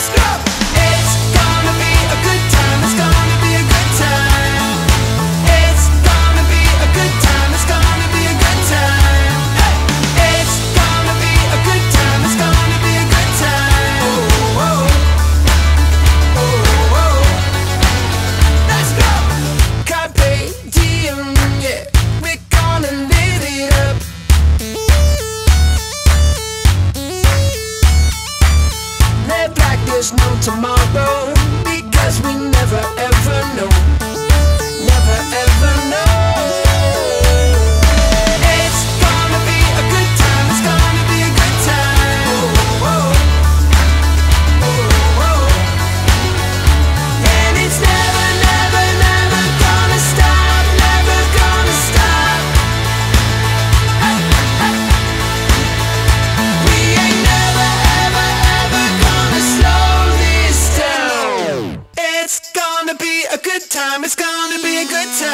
There's no tomorrow, because we never ever know. Never ever know. It's gonna be a good time. It's gonna be a good time. Oh, oh, oh, oh. And it's never, never, never gonna stop. Never gonna stop. We ain't never, ever, ever gonna slow. It's gonna be a good time, it's gonna be a good time.